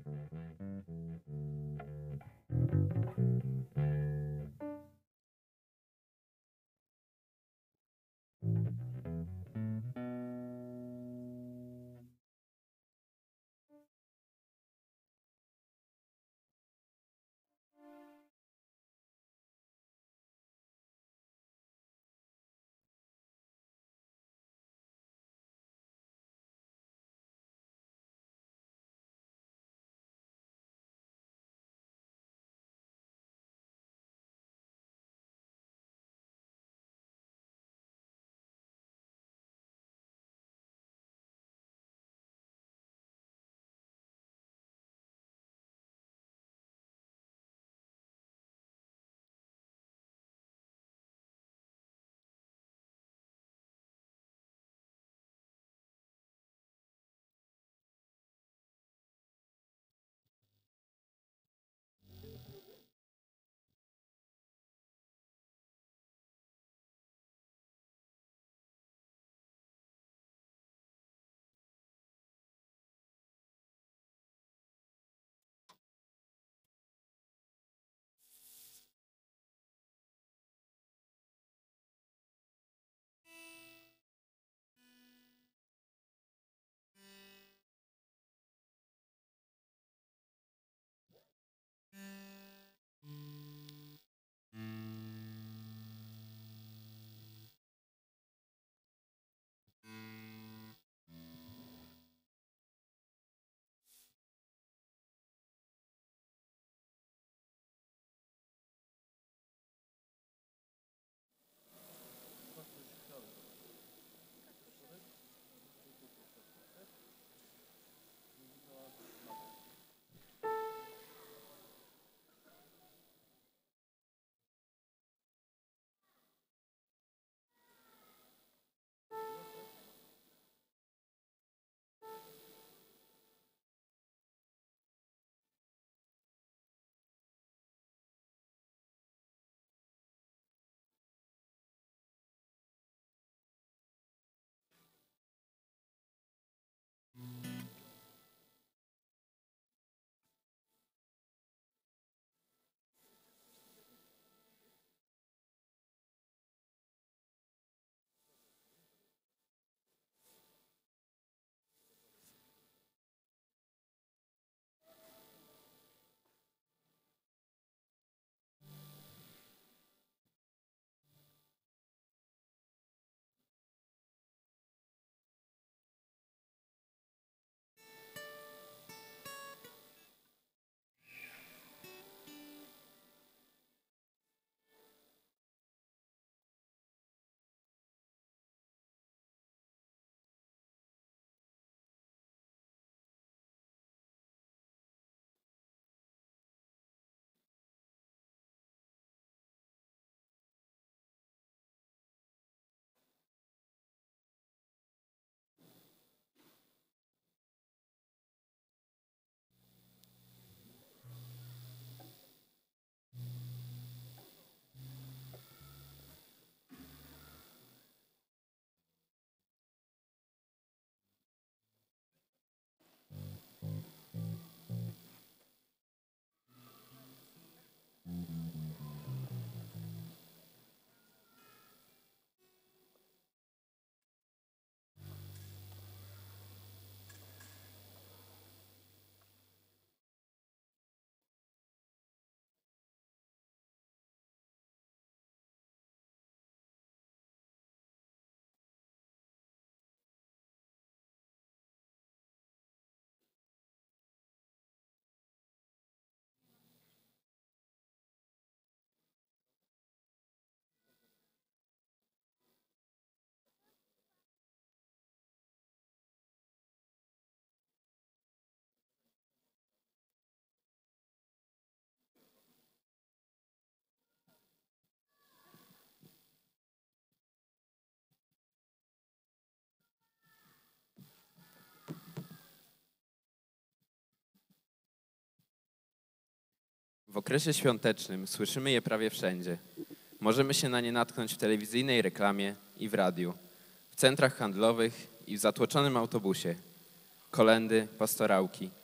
W okresie świątecznym słyszymy je prawie wszędzie. Możemy się na nie natknąć w telewizyjnej reklamie i w radiu, w centrach handlowych i w zatłoczonym autobusie. Kolędy, pastorałki.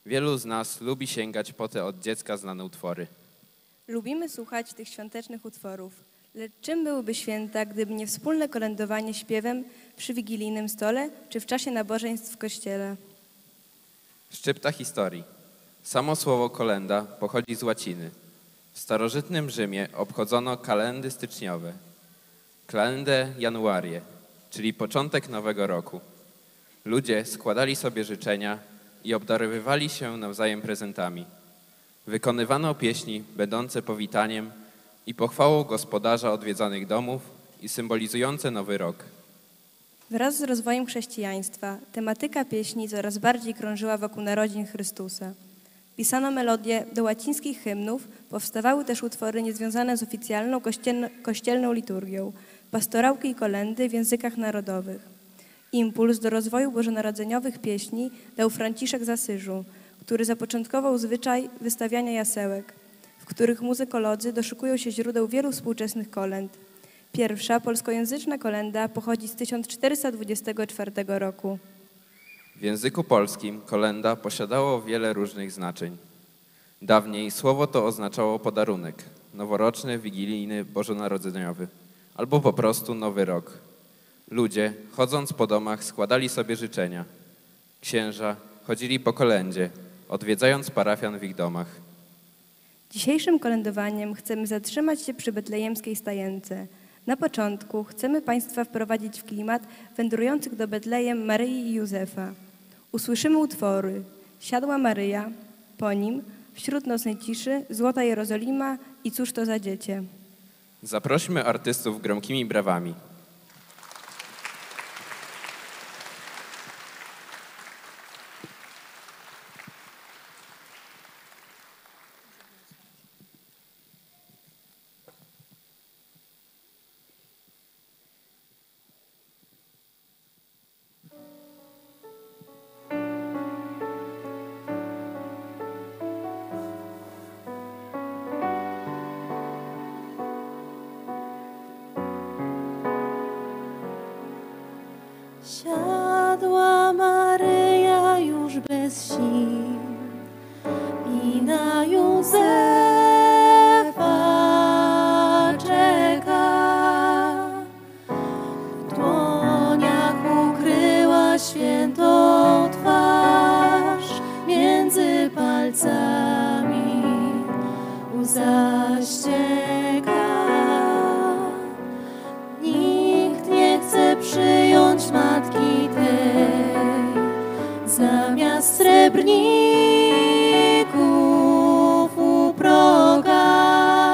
Wielu z nas lubi sięgać po te od dziecka znane utwory. Lubimy słuchać tych świątecznych utworów, lecz czym byłyby święta, gdyby nie wspólne kolędowanie śpiewem przy wigilijnym stole czy w czasie nabożeństw w kościele? Szczypta historii. Samo słowo kolenda pochodzi z łaciny. W starożytnym Rzymie obchodzono kalendy styczniowe, kalendę januarię, czyli początek nowego roku. Ludzie składali sobie życzenia i obdarowywali się nawzajem prezentami. Wykonywano pieśni będące powitaniem i pochwałą gospodarza odwiedzanych domów i symbolizujące nowy rok. Wraz z rozwojem chrześcijaństwa tematyka pieśni coraz bardziej krążyła wokół narodzin Chrystusa. Pisano melodie do łacińskich hymnów, powstawały też utwory niezwiązane z oficjalną kościelną liturgią, pastorałki i kolendy w językach narodowych. Impuls do rozwoju bożonarodzeniowych pieśni dał Franciszek z Asyżu, który zapoczątkował zwyczaj wystawiania jasełek, w których muzykolodzy doszukują się źródeł wielu współczesnych kolęd. Pierwsza polskojęzyczna kolenda pochodzi z 1424 roku. W języku polskim kolenda posiadało wiele różnych znaczeń. Dawniej słowo to oznaczało podarunek, noworoczny, wigilijny, bożonarodzeniowy albo po prostu nowy rok. Ludzie, chodząc po domach, składali sobie życzenia. Księża chodzili po kolędzie, odwiedzając parafian w ich domach. Dzisiejszym kolędowaniem chcemy zatrzymać się przy betlejemskiej stajence. Na początku chcemy Państwa wprowadzić w klimat wędrujących do Betlejem Maryi i Józefa. Usłyszymy utwory Siadła Maryja, po nim Wśród nocnej ciszy, Złota Jerozolima i Cóż to za dziecię. Zaprośmy artystów gromkimi brawami. Siadła Maryja już bez sił i na Józefa czeka. W dłoniach ukryła świętą twarz, między palcami łza ścieka. Nikt nie chce przyjąć matki tej, zamiast srebrników u proga.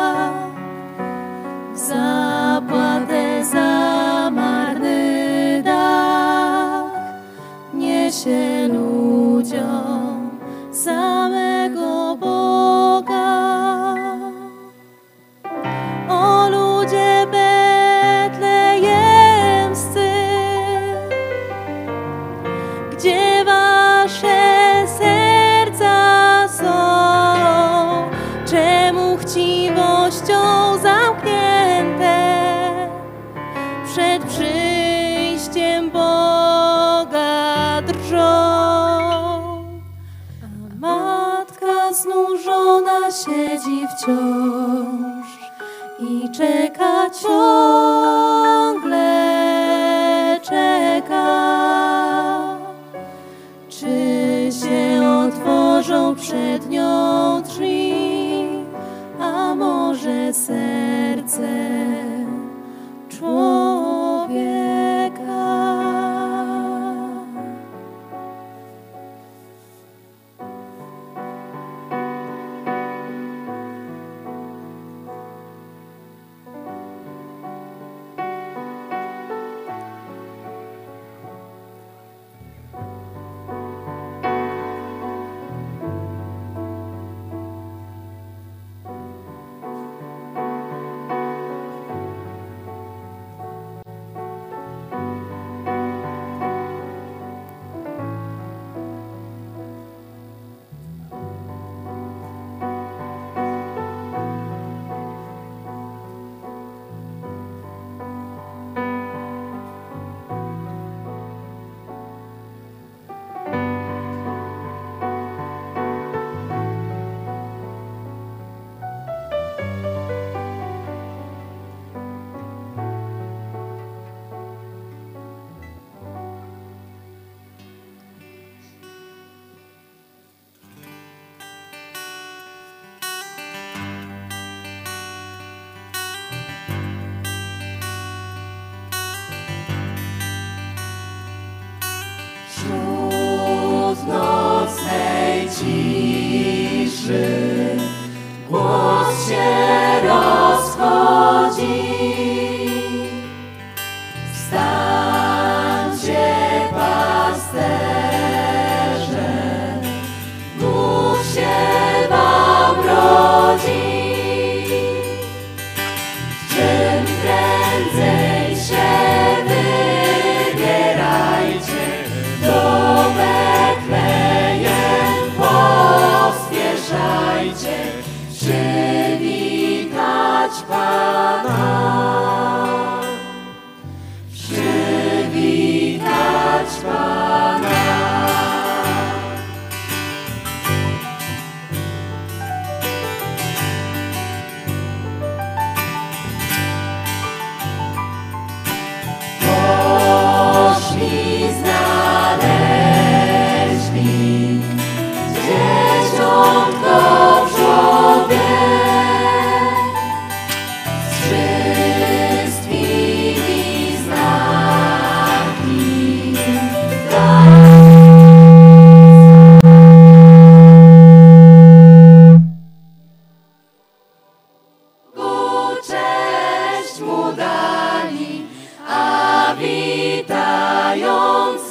W zapłatę za marny dach niesie ludziom samego Boga. O ludzie betlejemscy, gdzie wasze serca są? Czemu chciwością zamknięte przed przyjściem Boga drżą? A matka znużona siedzi wciąż i czeka, ciągle czeka. Czy się otworzą przed nią drzwi, a może serce człowieka? nocnej ciszy głos się rozchodzi. Wstańcie, pasterze, Bóg się wam rodzi. Czym prędzej się wybierajcie, do Betlejem pospieszajcie, przywitać Pana. Przywitać Pana. Poszli, znaleźli dzieciątko w żłobie, z wszystkimi znaki cześć mu dali, a witając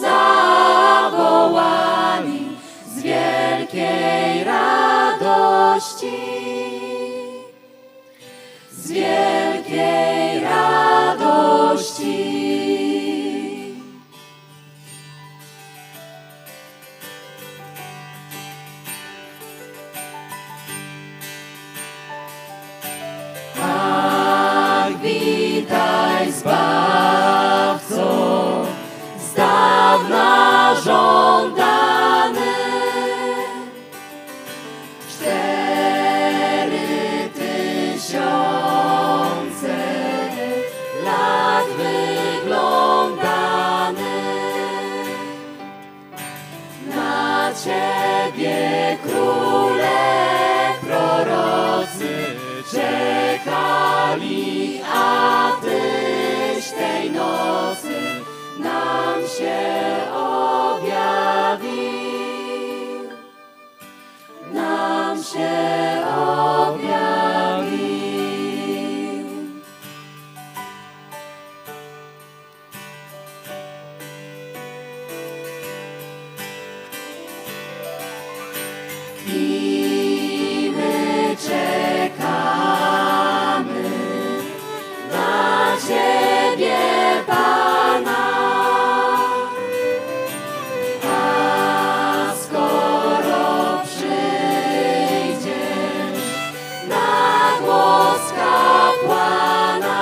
zawołali z wielkiej radości, z wielkiej radości. Tak, witaj Zbawco, z dawna żądany. 4000 lat wyglądany. Na Ciebie króle prorocy czekali, a Tyś tej nocy nam się objawił, nam się objawił. I my czekamy na Ciebie, Pana, a skoro przyjdziesz na głos kapłana,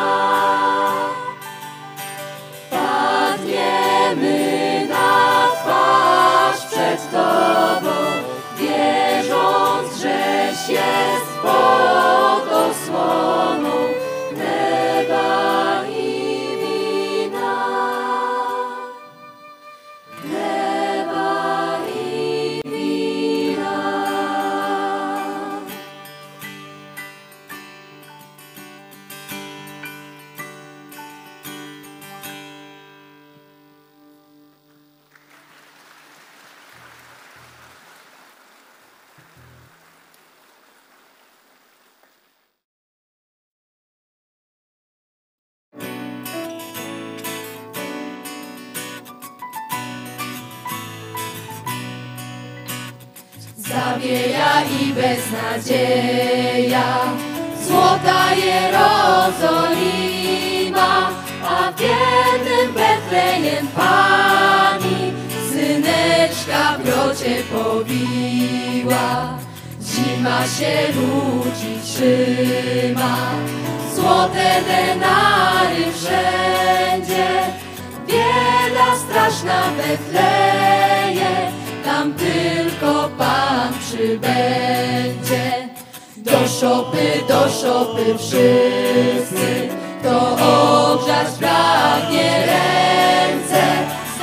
padniemy na twarz przed Tobą, wierząc, żeś jest pod osłoną chleba i wina, chleba i wina. Zawieja i beznadzieja, złota Jerozolima, a w biednym Betlejem Pani syneczka w grocie powiła. Zima się ludzi trzyma, złote denary wszędzie, bieda straszna Betleje, tam tylko Pan przybędzie. Do szopy wszyscy, kto ogrzać pragnie ręce, z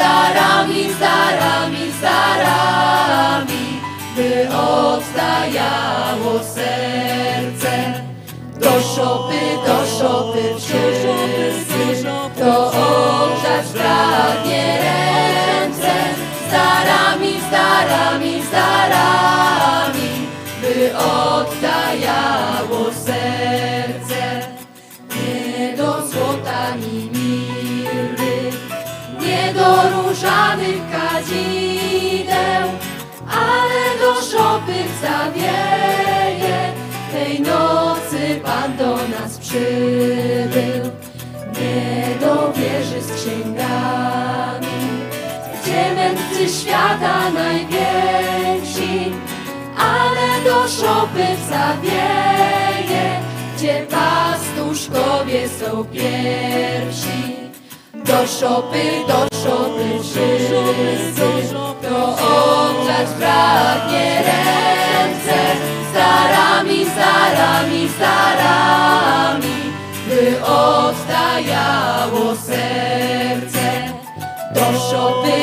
darami, by oddajało serce. Do szopy wszyscy, kto ogrzać pragnie ręce, z darami, z darami, by oddajało serce. Nie do złota ni mirry, nie do różanych kadzideł, ale do szopy zawieje. Tej nocy Pan do nas przybył. Nie do wieży z księgami, gdzie mędrcy świata najwięksi, ale do szopy zawieje, gdzie pastuszkowie są pierwsi. Do szopy wszyscy, kto ogrzać pragnie ręce, z darami, z darami, z darami, by oddajało serce. Do szopy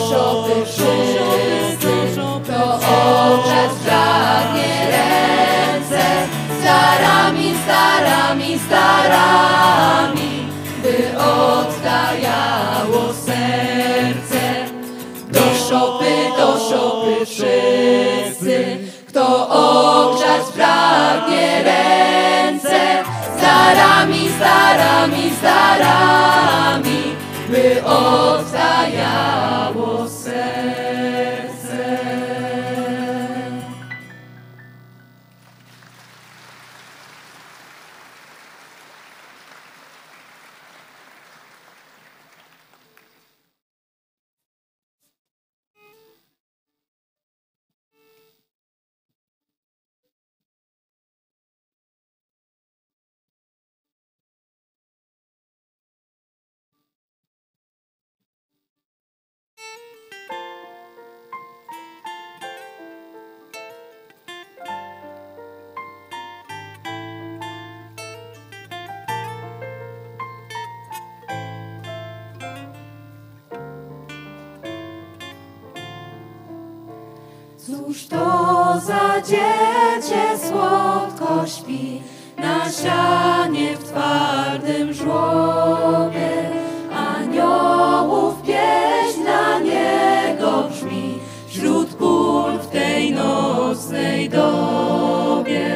wszyscy, kto ogrzać pragnie ręce, z darami, z darami, z darami, by oddajało serce. Do szopy wszyscy, kto ogrzać pragnie ręce, z darami, z darami, z darami, by oddajało serce. Cóż to za dziecię słodko śpi na sianie w twardym żłobie, aniołów pieśń dla niego brzmi wśród pól w tej nocnej dobie.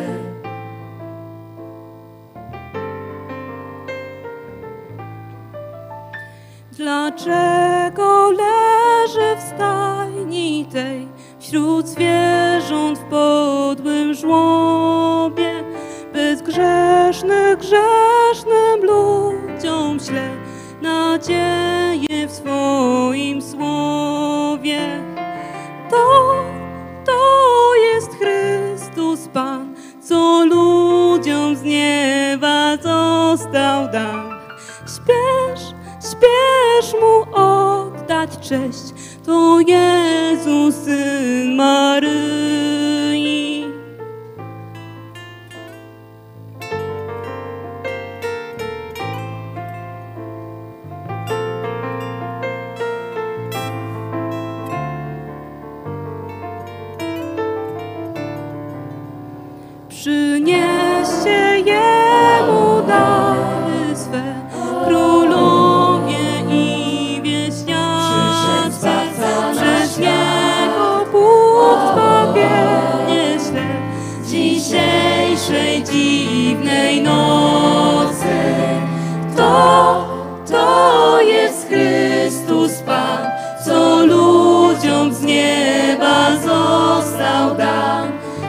Dlaczego leży w stajni tej wśród zwierząt w podłym żłobie? Bezgrzeszny, grzesznym ludziom śle nadzieję w swoim słowie. To jest Chrystus Pan, co ludziom z nieba został dany. Śpiesz Mu oddać cześć, to Jezus, Syn Maryi. Przynieście Jemu dary swe, królowie i wieśniacy. Przez Niego Bóg zbawienie śle dzisiejszej dziwnej nocy. To jest Chrystus Pan, co ludziom z nieba został dan.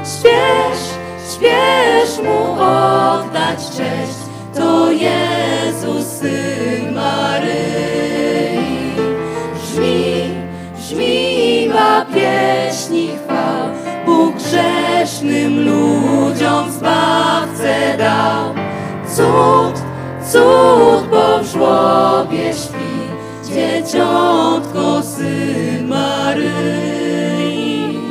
Śpiesz Mu oddać cześć, to Jezus, Syn Maryi. Brzmi ma pieśni chwał, Bóg grzesznym ludziom Zbawcę dał. Cud, bo w żłobie śpi dzieciątko, Syn Maryi.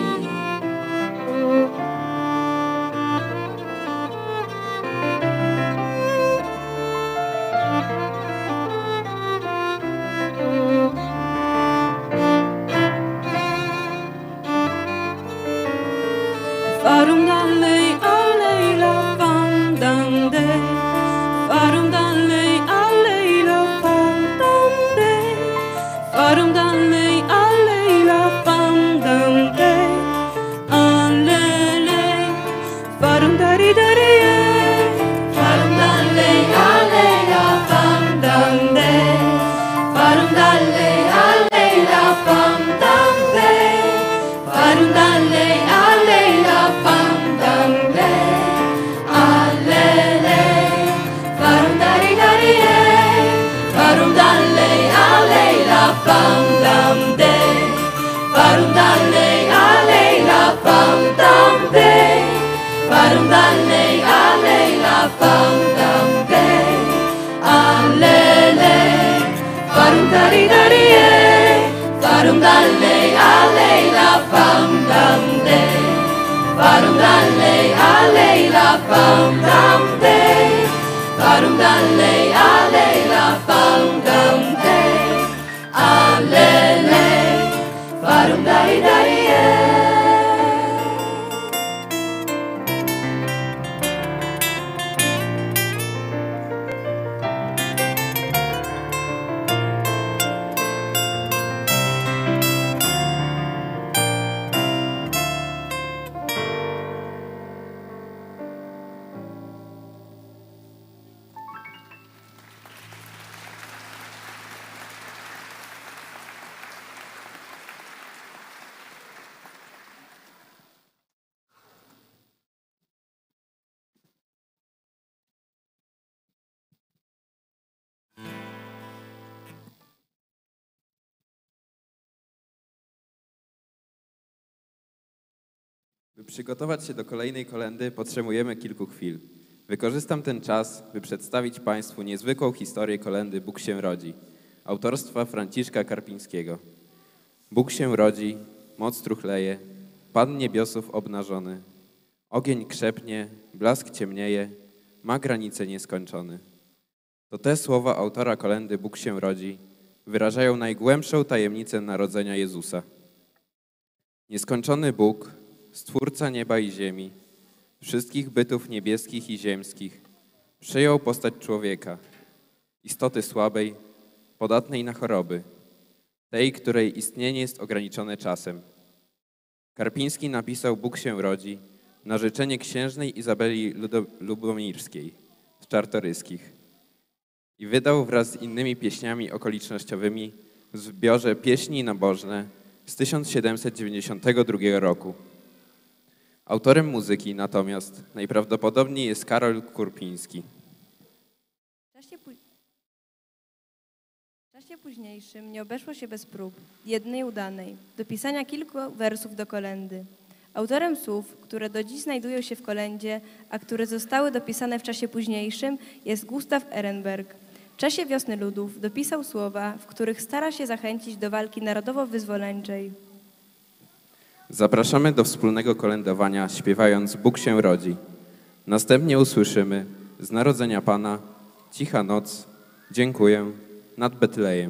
Farum dalej, alejla, fandande. Farum dalej, alejla, fandande. Farum dalej, alejla, fandande. fam dam day. Farum dalej, alejla, farum dam day. Alelej, farum daj, daj, By przygotować się do kolejnej kolędy, potrzebujemy kilku chwil. Wykorzystam ten czas, by przedstawić Państwu niezwykłą historię kolędy Bóg się rodzi, autorstwa Franciszka Karpińskiego. Bóg się rodzi, moc truchleje, Pan niebiosów obnażony. Ogień krzepnie, blask ciemnieje, ma granice nieskończony. To te słowa autora kolędy Bóg się rodzi wyrażają najgłębszą tajemnicę narodzenia Jezusa. Nieskończony Bóg, Stwórca nieba i ziemi, wszystkich bytów niebieskich i ziemskich, przyjął postać człowieka, istoty słabej, podatnej na choroby, tej, której istnienie jest ograniczone czasem. Karpiński napisał Bóg się rodzi na życzenie księżnej Izabeli Lubomirskiej z Czartoryskich i wydał wraz z innymi pieśniami okolicznościowymi w zbiorze Pieśni nabożne z 1792 roku. Autorem muzyki natomiast najprawdopodobniej jest Karol Kurpiński. W czasie późniejszym nie obeszło się bez prób, jednej udanej, do pisania kilku wersów do kolędy. Autorem słów, które do dziś znajdują się w kolędzie, a które zostały dopisane w czasie późniejszym, jest Gustaw Ehrenberg. W czasie Wiosny Ludów dopisał słowa, w których stara się zachęcić do walki narodowo-wyzwoleńczej. Zapraszamy do wspólnego kolędowania, śpiewając Bóg się rodzi. Następnie usłyszymy z narodzenia Pana, cicha noc, dziękuję, nad Betlejem.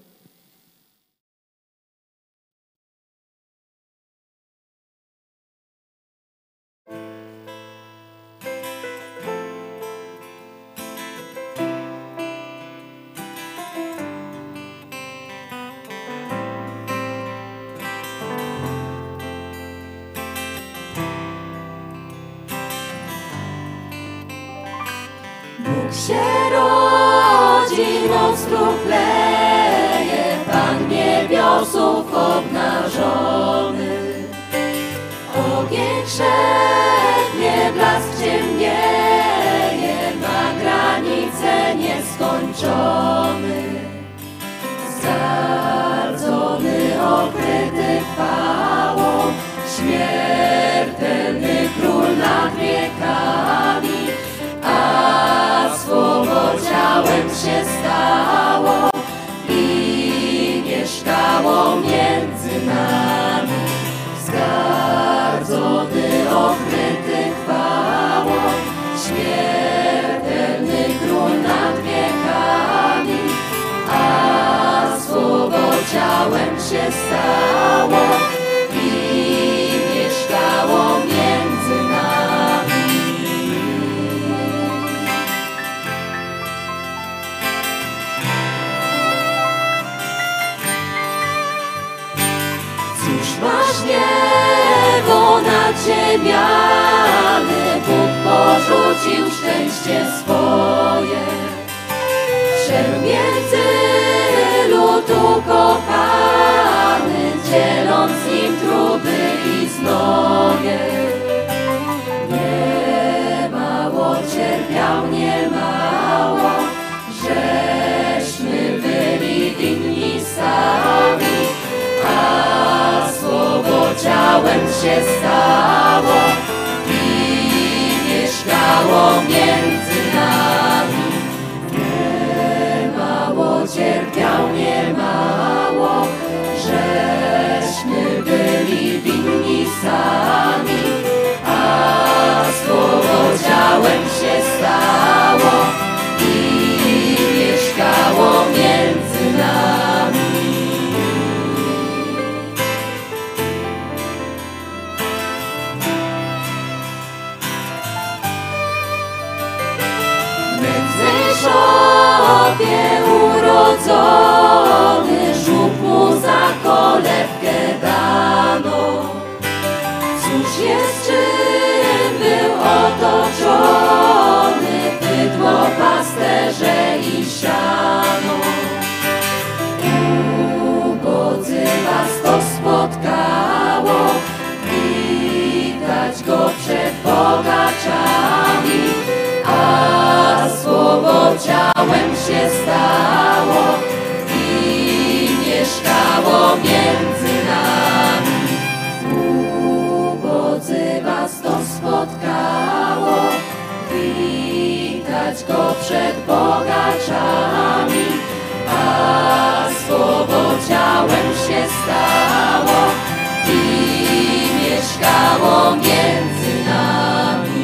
Bóg się rodzi, noc truchleje, Pan niebiosów obnażony. Ogień krzepnie, blask ciemnieje, ma granice nieskończony. Zgardzony, okryty chwałą, śmiertelny król nad wiekami, a słowo ciałem się stało i mieszkało między nami. Zgardzony, okryty chwałą, śmiertelny król nad wiekami, a słowo ciałem się stało i mieszkało między nami. Cóż masz niebo nad ziemiany, Bóg porzucił szczęście swoje. Wszedł między lud ukochany, dzieląc z nim trudy i znoje. Niemało cierpiał, niemało, żeśmy byli winni sami, a słowo ciałem się stało i mieszkało między nami. Niemało cierpiał, niemało, żeśmy byli winni sami, a słowo ciałem zgromadzony, żółb mu za kolebkę dano. Cóż jest, czym był otoczony, bydło, pasterze i siano. Ubodzy was to spotkało, witać go przed bogaczami, a słowo ciałem się stało i mieszkało między nami. Ubodzy was to spotkało, witać go przed bogaczami, a słowo ciałem się stało i mieszkało między nami.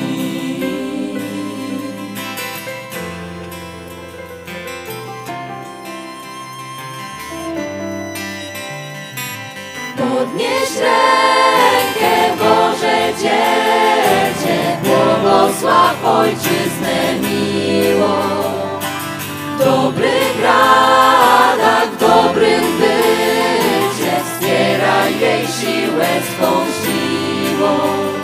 Podnieś rękę, Boże dziecię, błogosław ojczyznę miło. W dobrych radach, w dobrym bycie, wspieraj jej siłę swą siłą.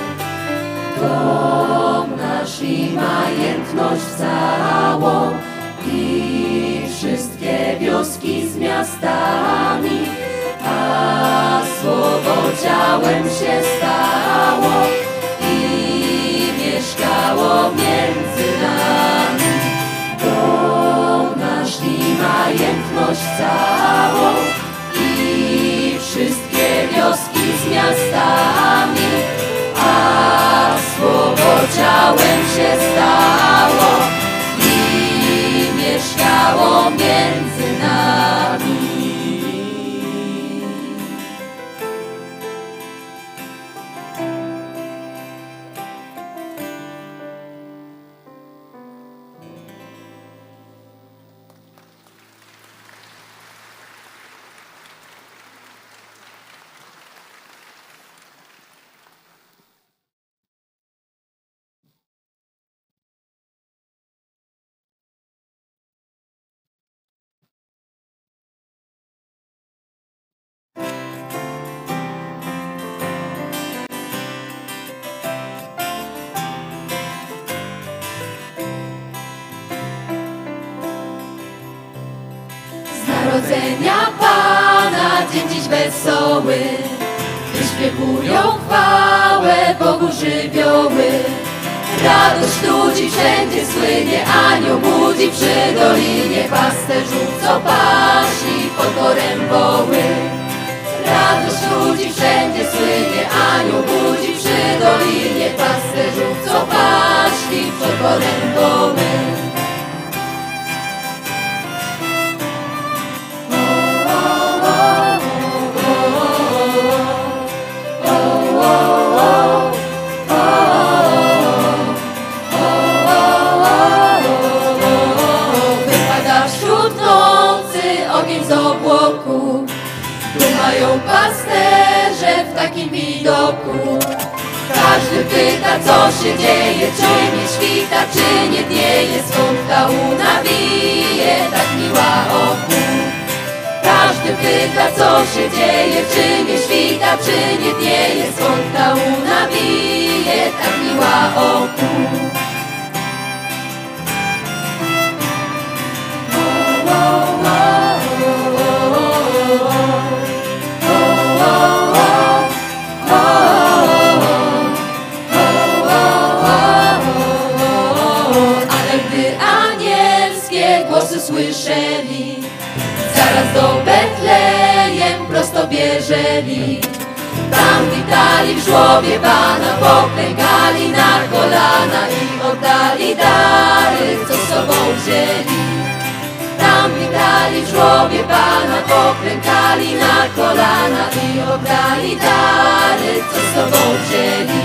Dom nasz i majętność całą i wszystkie wioski z miastami, a słowo ciałem się stało i mieszkało między nami. Dom nasz i majętność całą i wszystkie wioski z miastami, a słowo ciałem się stało i mieszkało między nami. Narodzenia Pana, dzień dziś wesoły, wyśpiewują chwałę Bogu żywioły. Radość ludzi wszędzie słynie, anioł budzi przy dolinie pasterzów, co pasi pod chorem woły. Radość ludzi wszędzie słynie, anioł budzi przy dolinie pasterzów, co pasi pod chorem woły. Z obłoku dumają pasterze w takim widoku. Każdy pyta, co się dzieje, czy nie świta, czy nie dnieje, skąd ta łuna bije, tak miła oku. Każdy pyta, co się dzieje, czy nie świta, czy nie dnieje, skąd ta łuna bije, tak miła oku. Słyszeli, zaraz do Betlejem prosto bieżeli. Tam witali w żłobie Pana, poklękali na kolana i oddali dary, co z sobą wzięli. Tam witali w żłobie Pana, poklękali na kolana i oddali dary, co z sobą wzięli.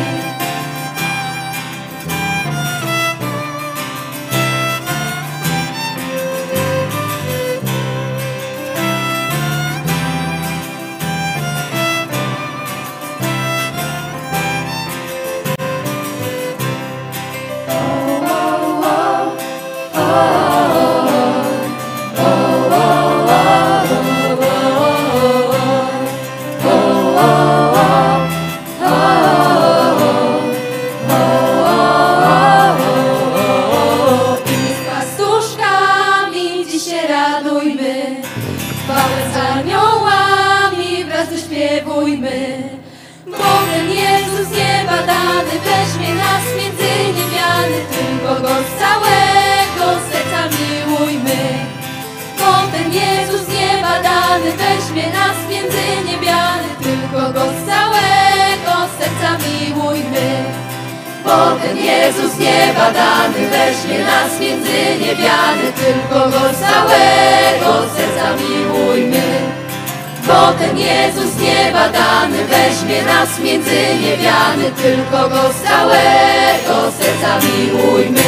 dany, weźmie nas między niewiany, tylko Go z całego serca miłujmy. Bo ten Jezus z nieba dany, weźmie nas między niewiany, tylko Go z całego serca miłujmy. Bo ten Jezus z nieba dany, weźmie nas między niewiany, tylko Go z całego serca miłujmy. Bo ten Jezus z nieba dany, weźmie nas między niewiany, tylko Go z całego serca miłujmy.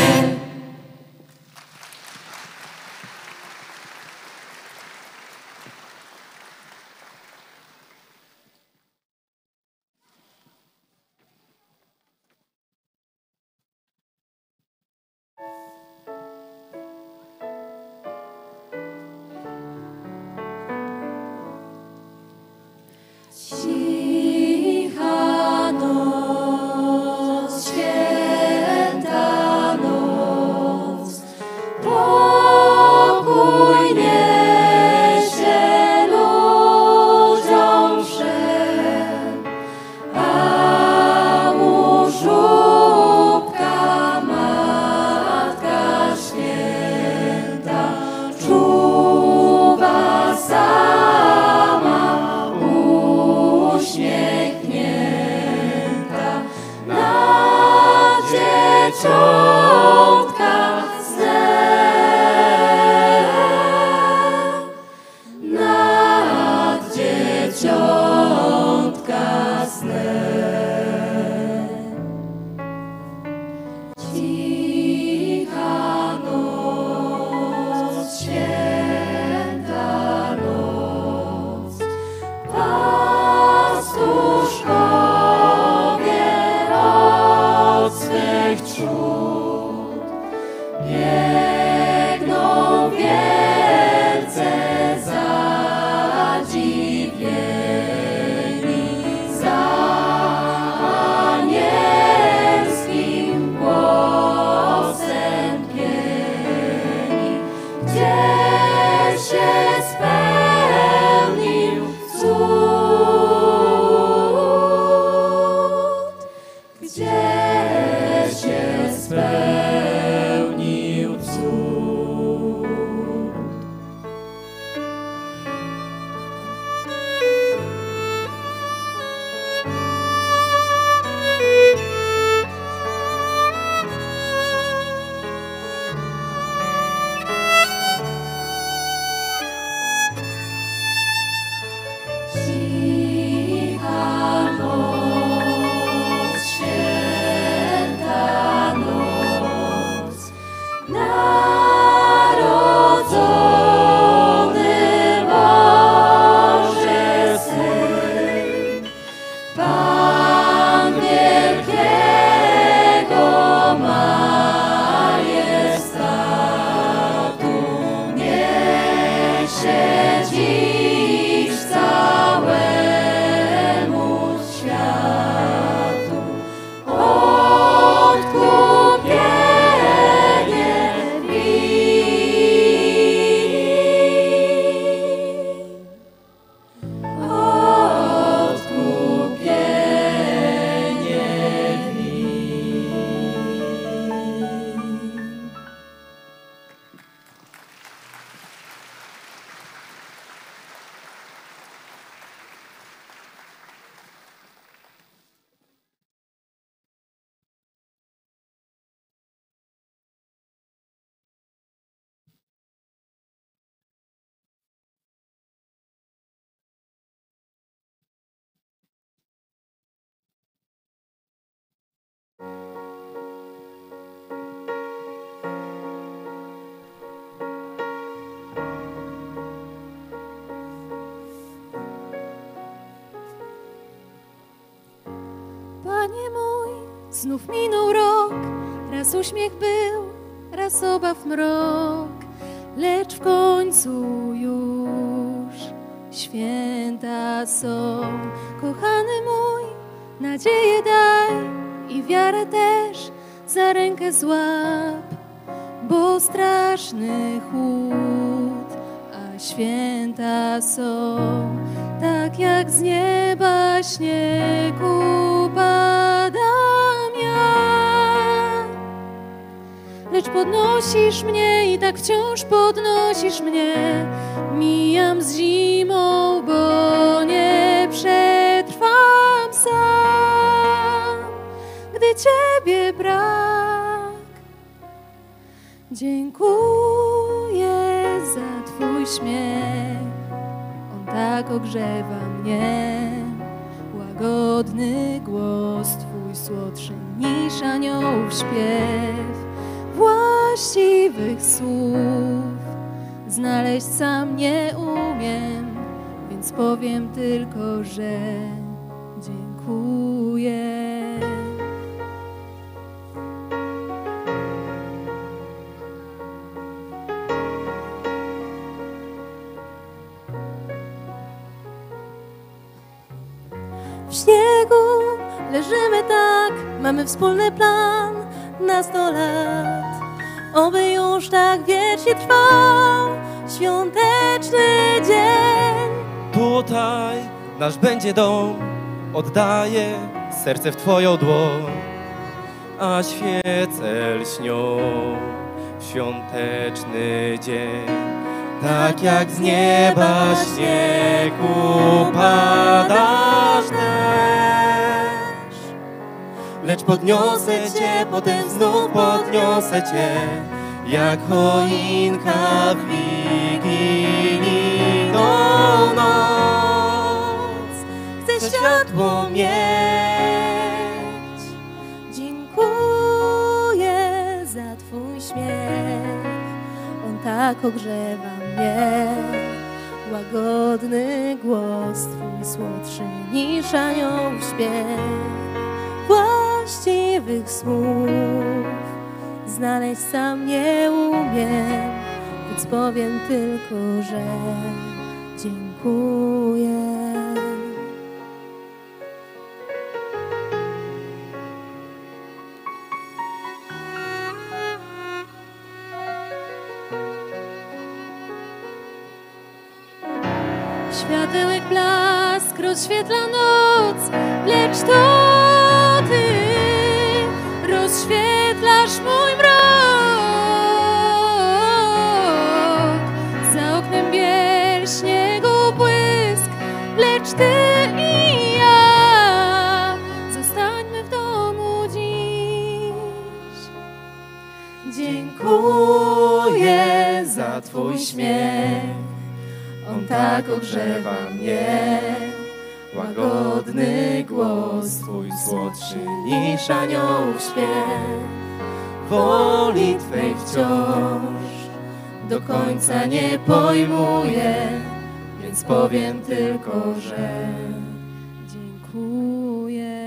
Cicha noc, święta noc, pokój niesie ludziom wszem, a u żłóbka Matka Święta czuwa sama, uśmiechnięta nad dzieciątka snem, nad dzieciątka snem. Cicha noc, święta noc, pastuszkowie od swych czód biegną wielce zadziwieni za anielskim głosem pieni, gdzie się spełnił cud, gdzie się spełnił cud. Cicha noc, święta noc, narodzony Boży Syn, Pan wielkiego majestatu, niesie dziś całemu światu odkupienie win. Odkupienie win. Panie mój, znów minął rok, raz uśmiech był, raz obaw mrok, lecz w końcu już święta są. Kochany mój, nadzieję daj i wiarę też za rękę złap, bo straszny chłód, a święta są. Tak jak z nieba śnieg upada nosisz mnie i tak wciąż podnosisz mnie. Mijam z zimą, bo nie przetrwam sam, gdy Ciebie brak. Dziękuję za Twój śmiech, on tak ogrzewa mnie. Łagodny głos Twój słodszy niż aniołów śpiew. Właściwych słów znaleźć sam nie umiem, więc powiem tylko, że dziękuję. W śniegu leżymy tak, mamy wspólny plan na 100 lat. Oby już tak wiecznie trwał świąteczny dzień. Tutaj nasz będzie dom, oddaję serce w Twoją dłoń, a świece lśnią w świąteczny dzień. Tak jak z nieba śnieg upadasz też, lecz podniosę Cię, potem znów podniosę Cię, jak choinka w wigilijną noc. Chcę światło mieć. Dziękuję za Twój śmiech, on tak ogrzewa mnie. Łagodny głos Twój słodszy niż aniołów śpiew. Właściwych słów znaleźć sam nie umiem, więc powiem tylko, że dziękuję. Światełek blask rozświetla noc, lecz to Ty rozświetlasz mój mrok. Za oknem biel śniegu błysk, lecz Ty i ja zostańmy w domu dziś. Dziękuję za Twój śmiech, on tak ogrzewa mnie. Łagodny głos Twój słodszy niż aniołów śpiew. Woli Twej wciąż do końca nie pojmuję, więc powiem tylko, że dziękuję.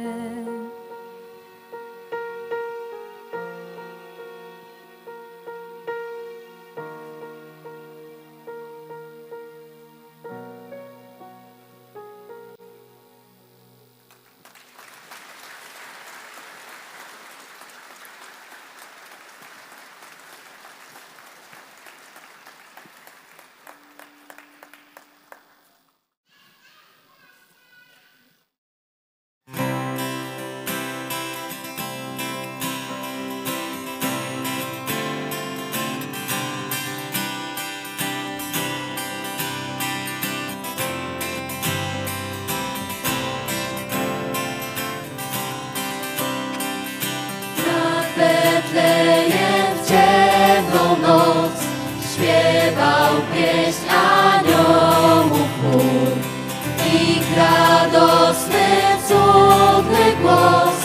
Betlejem w ciemną noc śpiewał pieśń aniołów chór. Ich radosny, cudny głos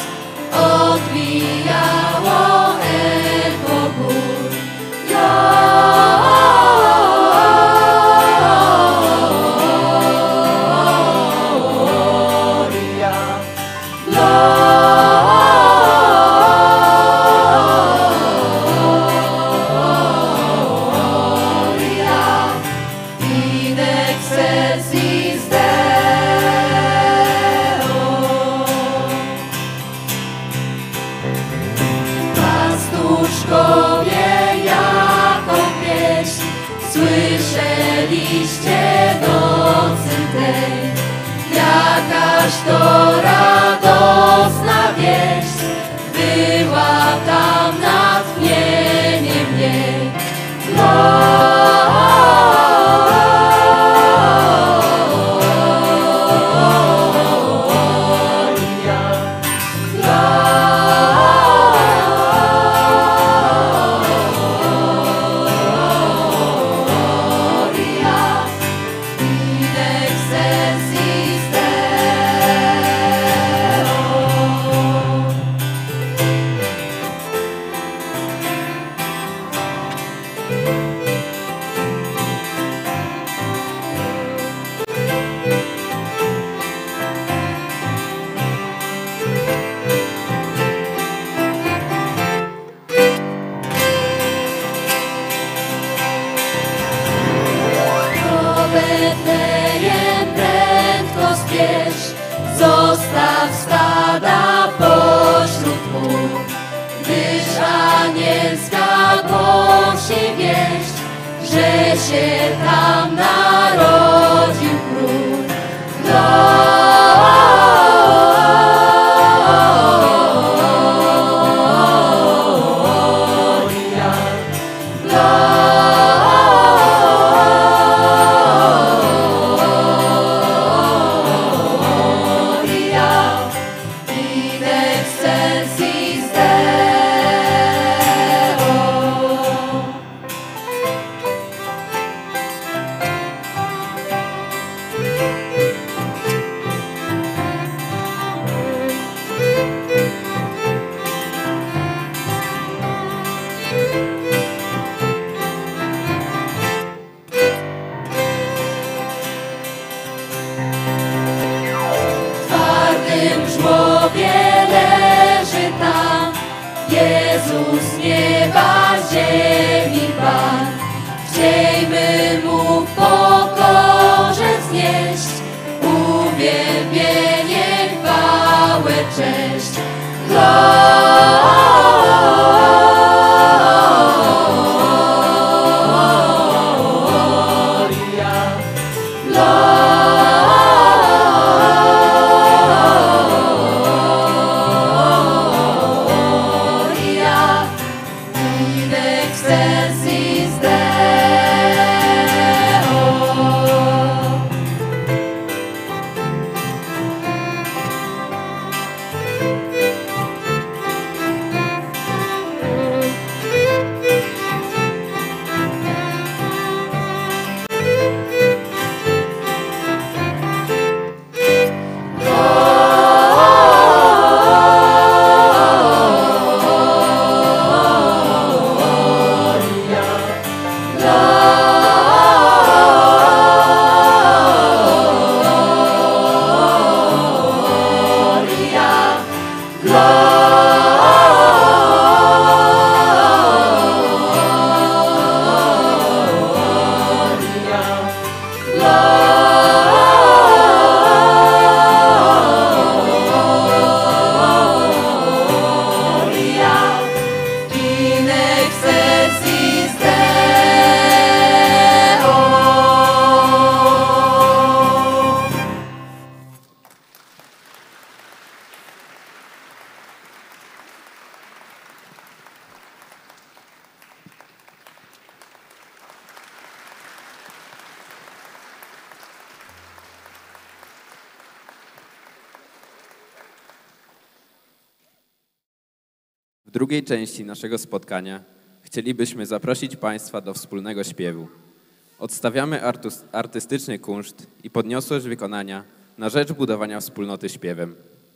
odbijało echo gór. Gloria, in excelsis Deo. Pastuszkowie jaką pieśń słyszeliście nocy tej, jakaż to radosna wieść była tam nad mieniem się wieść, że się tam narodził król. Jezus nieba, ziemi Pan, chciejmy Mu w pokorze wznieść uwielbienie, chwałę, cześć. W drugiej części naszego spotkania chcielibyśmy zaprosić Państwa do wspólnego śpiewu. Odstawiamy artystyczny kunszt i podniosłość wykonania na rzecz budowania wspólnoty śpiewem.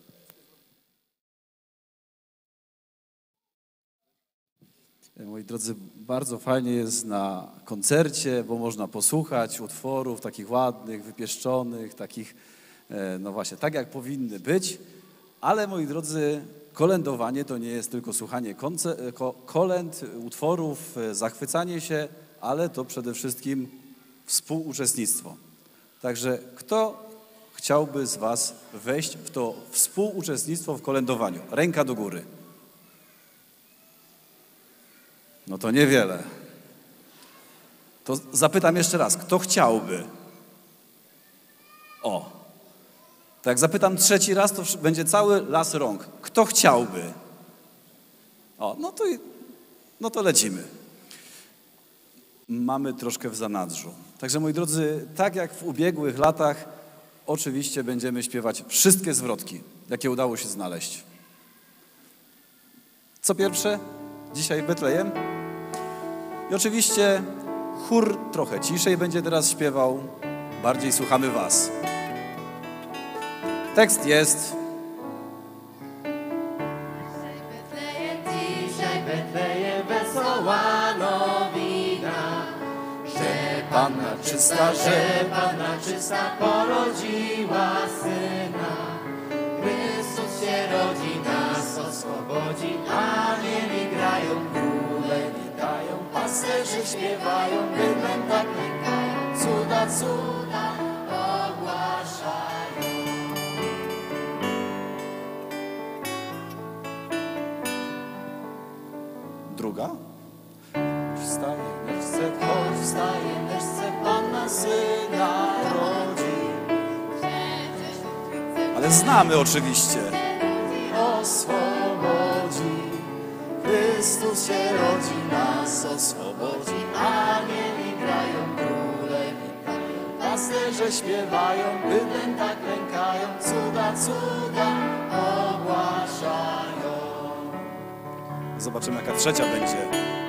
Moi drodzy, bardzo fajnie jest na koncercie, bo można posłuchać utworów takich ładnych, wypieszczonych, takich, no właśnie, tak jak powinny być. Ale moi drodzy, kolędowanie to nie jest tylko słuchanie kolęd, utworów, zachwycanie się, ale to przede wszystkim współuczestnictwo. Także kto chciałby z Was wejść w to współuczestnictwo w kolędowaniu? Ręka do góry. No to niewiele. To zapytam jeszcze raz, kto chciałby? O. To jak zapytam trzeci raz, to będzie cały las rąk. Kto chciałby? O, no to lecimy. Mamy troszkę w zanadrzu. Także moi drodzy, tak jak w ubiegłych latach, oczywiście będziemy śpiewać wszystkie zwrotki, jakie udało się znaleźć. Co pierwsze? Dzisiaj Betlejem. I oczywiście chór trochę ciszej będzie teraz śpiewał. Bardziej słuchamy Was. Tekst jest. Dzisiaj Betlejem wesoła nowina, że Panna czysta porodziła Syna. Chrystus się rodzi, nas oswobodzi, anieli grają, króle witają, pasterze śpiewają, bydlem tak klikają, cuda ogłaszają. Druga. Wstaje myszce, choć w starej myszce Panna Syna rodzi. Ale znamy oczywiście. Oswobodzi, Chrystus się rodzi, nas oswobodzi. Anieli grają, króle witają, pasterze śpiewają, bydlęta tak klękają, cuda, cuda ogłaszają. Zobaczymy, jaka trzecia będzie.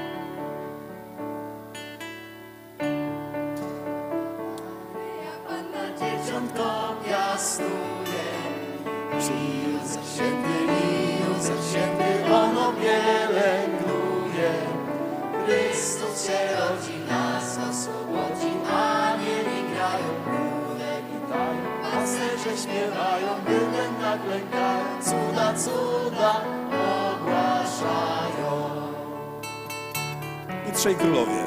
Panna Dzieciątko piastuje, Józef święty, ono pielęgnuje. Chrystus się rodzi, nas oswobodzi. Anieli grają, króle witają, pasterze śpiewają, bydlęta klękają, cuda, cuda ogłaszają. I trzej królowie.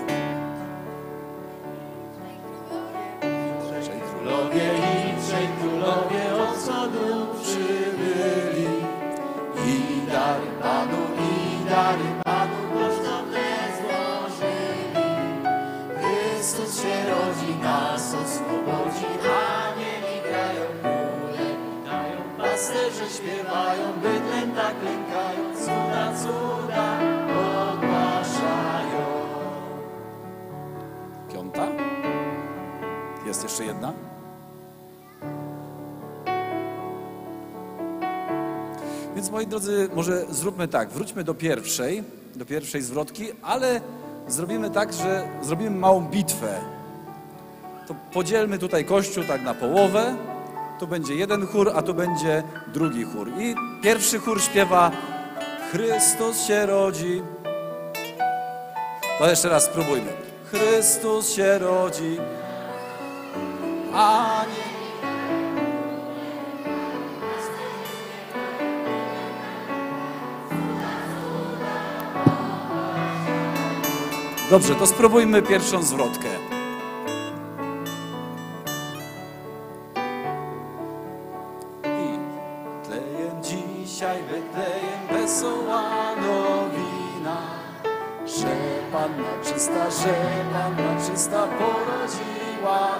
Trzej królowie od przodu przybyli. I dary Panu kosztowne złożyli. Chrystus się rodzi, nas oswobodzi. Anieli grają, króle witają, pasterze śpiewają, bydlęta klękają, cuda, cuda ogłaszają. Piąta? Jest jeszcze jedna? Więc moi drodzy, może zróbmy tak, wróćmy do pierwszej zwrotki, ale zrobimy tak, że zrobimy małą bitwę. To podzielmy tutaj kościół tak na połowę, tu będzie jeden chór, a tu będzie drugi chór. I pierwszy chór śpiewa Chrystus się rodzi. To jeszcze raz spróbujmy. Chrystus się rodzi, a nie... Dobrze, to spróbujmy pierwszą zwrotkę. I tlejem dzisiaj Betlejem wesoła nowina, że Panna czysta porodziła.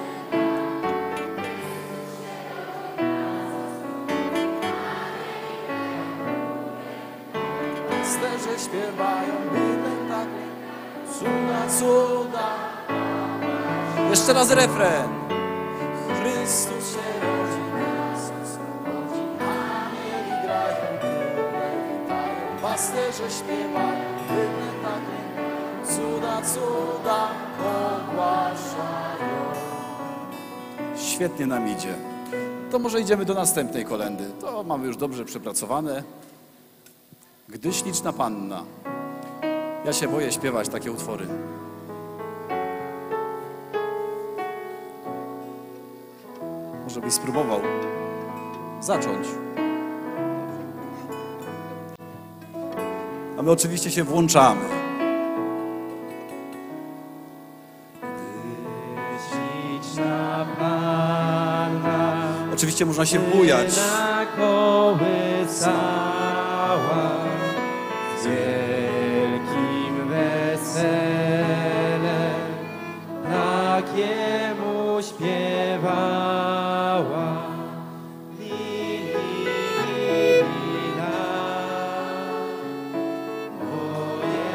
Pasterze śpiewają, bydlęta tak, cuda, cuda. Jeszcze raz refren. Chrystus się rodzi, nas oswobodzi. Anieli grają, króle witają, pasterze śpiewają, bydlęta tak, cuda, cuda ogłaszają. Świetnie nam idzie. To może idziemy do następnej kolędy. To mamy już dobrze przepracowane. Gdy śliczna Panna. Ja się boję śpiewać takie utwory. Może byś spróbował zacząć. A my oczywiście się włączamy. Gdy śliczna Panna Oczywiście można się bujać. Nakołysała z wielkim weselem, takiemu śpiewała. Li, li, li, li, la. Moje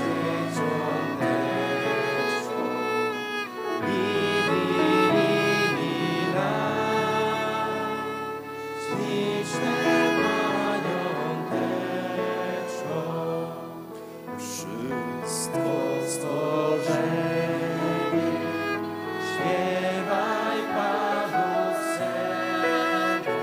dzieciąteczko. Li, li, li, li, la. Śliczne paniąteczko. Wszystko Stworzenie, śpiewaj Panu w sercu,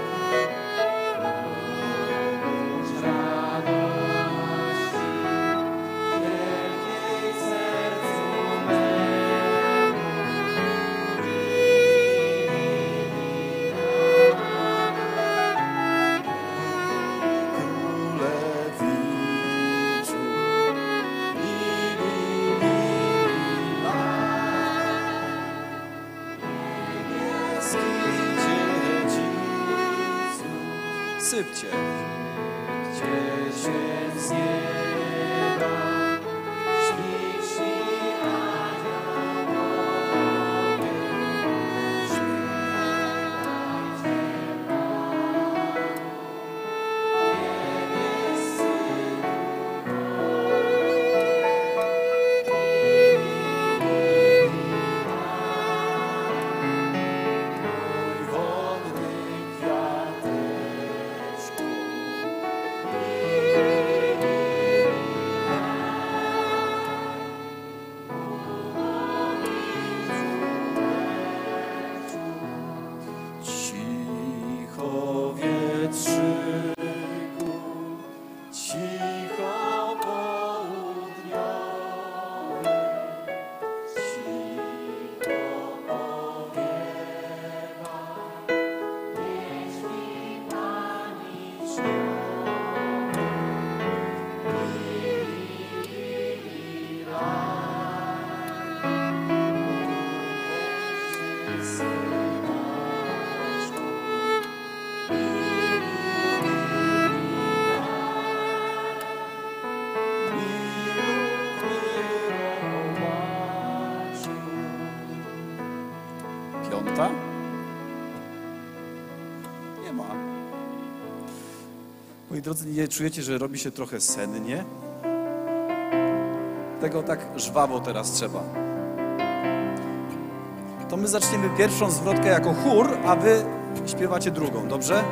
prócz radości wielkiej sercu memu. królewiczu. Sypcie. Gdzie się z nieba śliczni cicho południowy, cicho powiewa, niech śpi Pani śniony, mili Piąta? Nie ma. Moi drodzy, nie czujecie, że robi się trochę sennie? Tego tak żwawo teraz trzeba. To my zaczniemy pierwszą zwrotkę jako chór, a wy śpiewacie drugą, dobrze?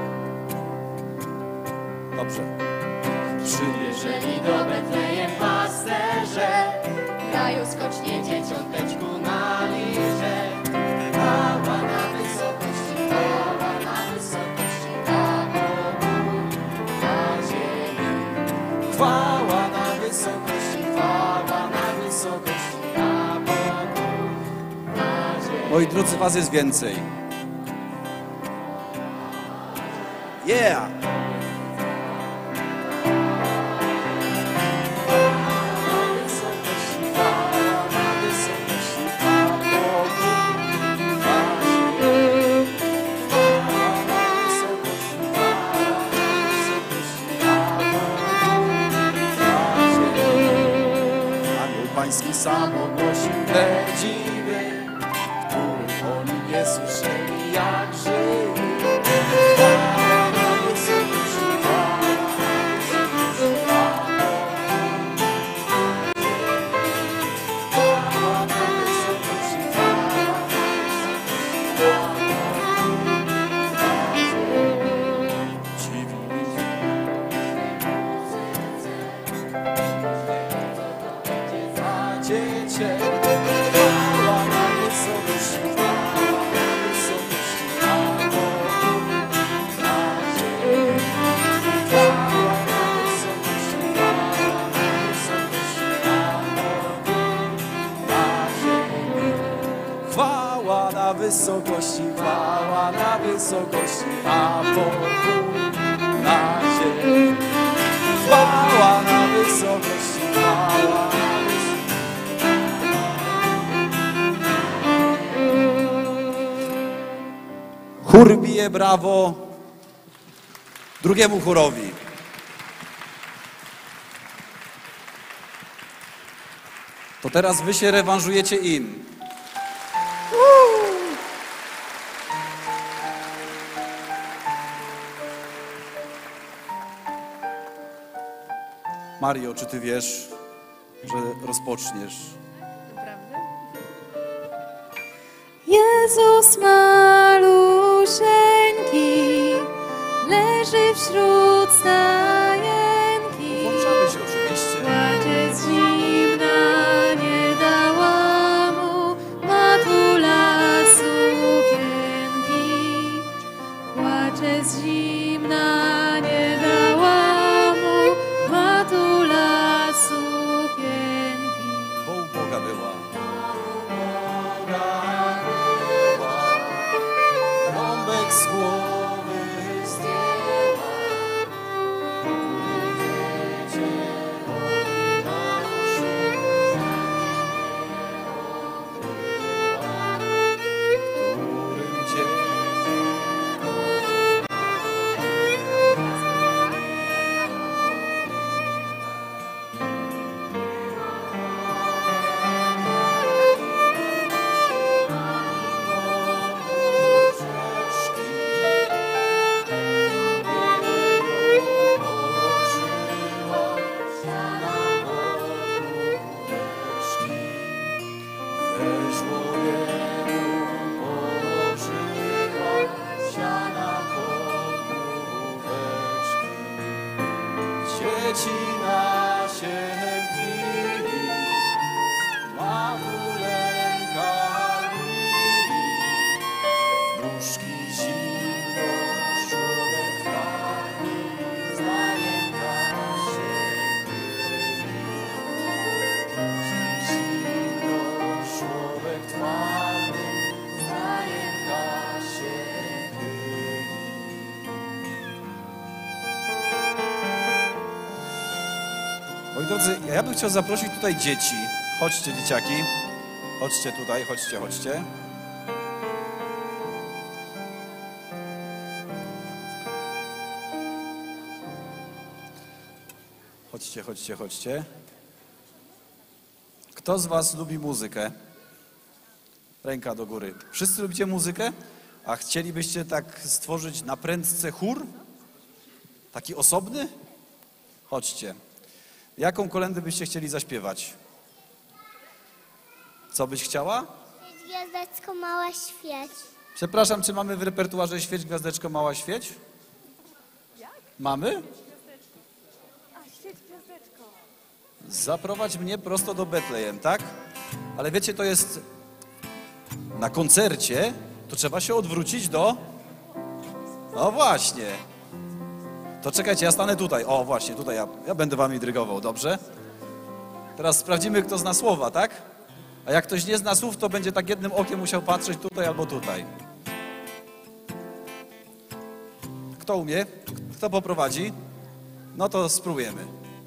Dobrze. Jeżeli do Betlejem pasterze grają skocznie dzieciąteczku na lirze. Chwała na wysokości, chwała na wysokości, a Bogu na ziemi. Chwała na wysokości, chwała na wysokości, a Bogu Na ziemi. Moi drodzy, was jest więcej. Yeah! Pański sam ogłosił te dziwy, których oni nie słyszeli, jak żyli. Chwała na wysokości, chwała na wysokości, chwała na wysokości, chwała na wysokości, dziwili się. Dziecię, chwała na wysokości, chwała na wysokości, a Bogu na ziemi. Chwała na wysokości, chwała na wysokości, a Bogu na ziemi. Chwała na wysokości, chwała na wysokości, a Bogu na ziemi. Chwała na wysokości, chwała. Chór bije brawo drugiemu chórowi. To teraz wy się rewanżujecie im. Mario, czy ty wiesz, że rozpoczniesz? Jezus malusieńki leży wśród stajenki. Włączamy się oczywiście. Płacze zimna, nie dała mu matula sukienki. Płacze zimna, nie dała mu matula sukienki. Bo u Boga była. Rąbek z głowy zdjęła. Którym Dzieci na sięgli, matulęka lili, wróżki zimno, człowiek krali, zdajenka się Moi drodzy, ja bym chciał zaprosić tutaj dzieci. Chodźcie, dzieciaki. Chodźcie tutaj, chodźcie, chodźcie. Chodźcie, chodźcie, chodźcie. Kto z was lubi muzykę? Ręka do góry. Wszyscy lubicie muzykę? A chcielibyście tak stworzyć na prędce chór? Taki osobny? Chodźcie. Jaką kolędę byście chcieli zaśpiewać? Co byś chciała? Gwiazdeczko mała świeć. Przepraszam, czy mamy w repertuarze Świeć gwiazdeczko mała świeć? Mamy? Zaprowadź mnie prosto do Betlejem, tak? Ale wiecie, to jest na koncercie, to trzeba się odwrócić do... No właśnie. To czekajcie, ja stanę tutaj. O, właśnie, tutaj ja będę wami dyrygował, dobrze? Teraz sprawdzimy, kto zna słowa, tak? A jak ktoś nie zna słów, to będzie tak jednym okiem musiał patrzeć tutaj albo tutaj. Kto umie? Kto poprowadzi? No to spróbujemy.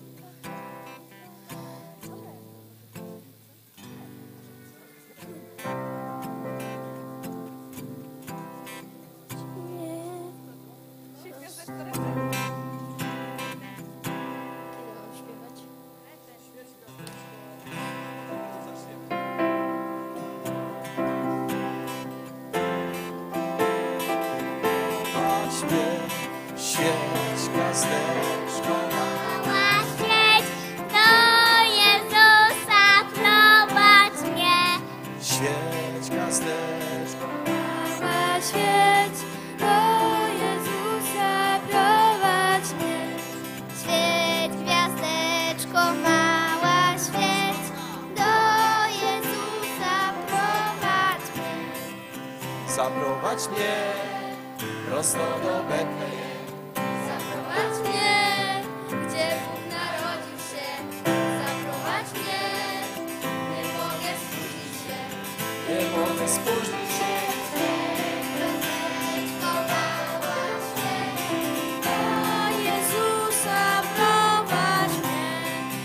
Świeć gwiazdeczko Mała świeć, do Jezusa prowadź mnie. Świeć gwiazdeczko Mała świeć, do Jezusa prowadź mnie. Świeć gwiazdeczko mała świeć, do Jezusa prowadź mnie. Zaprowadź mnie prosto do Betlejem. Zaprowadź mnie, gdzie Bóg narodził się. Zaprowadź mnie, nie mogę spóźnić się. Nie mogę spóźnić się. Gwiazdeczko mała świeć, Do Jezusa prowadź mnie.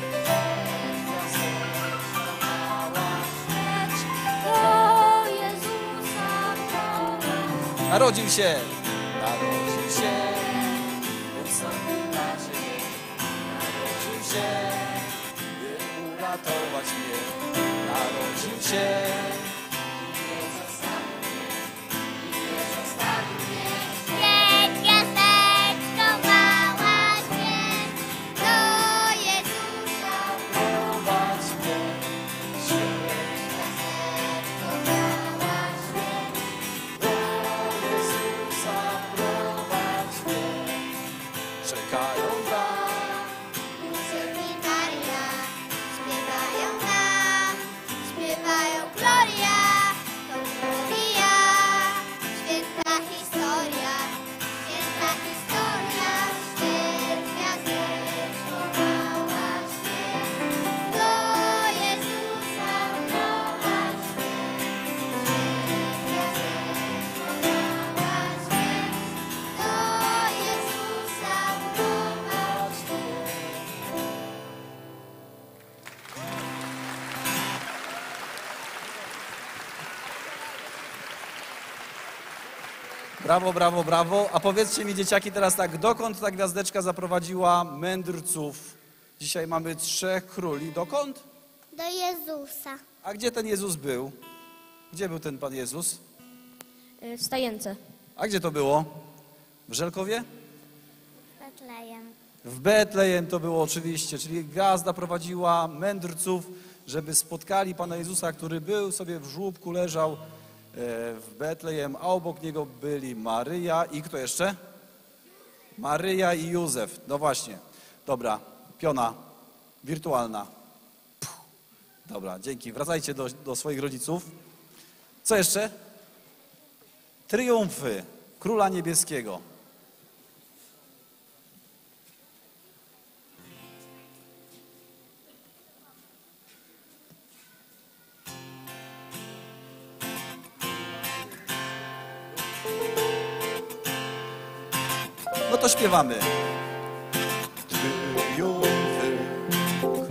Do Jezusa prowadź mnie. Narodził się. Narodził się. Więc na ziemię. Narodził się. By uratować mnie. Narodził się. Świeć gwiazdeczko mała świeć, do Jezusa Prowadź mnie. mała świeć. Do Jezusa prowadź mnie. Czekają tam. Józef i Maria śpiewają nam, śpiewają Gloria, to Gloria. Święta historia, święta historia. Świeć gwiazdeczko mała świeć, do Jezusa prowadź mnie. Świeć gwiazdeczko mała świeć, do Jezusa prowadź mnie. Brawo, brawo, brawo. A powiedzcie mi, dzieciaki, teraz tak, dokąd ta gwiazdeczka zaprowadziła mędrców? Dzisiaj mamy 3 króli. Dokąd? Do Jezusa. A gdzie ten Jezus był? Gdzie był ten Pan Jezus? W stajence. A gdzie to było? W Żelkowie? Betlejem. W Betlejem to było oczywiście, czyli gwiazda prowadziła mędrców, żeby spotkali Pana Jezusa, który był sobie w żłóbku, leżał w Betlejem, a obok Niego byli Maryja i kto jeszcze? Maryja i Józef. No właśnie. Dobra, piona wirtualna. Puh. Dobra, dzięki. Wracajcie do swoich rodziców. Co jeszcze? Triumfy Króla Niebieskiego. No to śpiewamy. Triumfy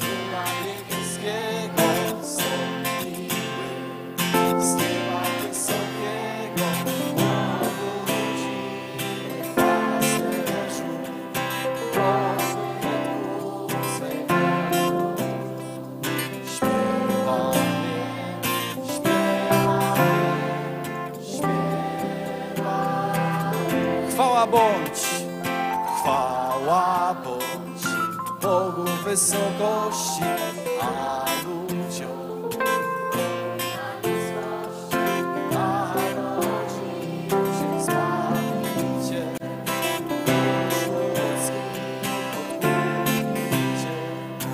bądź Bogu w wysokości, a ludziom narodził się Zbawiciel, dusz ludzki odkupiciel.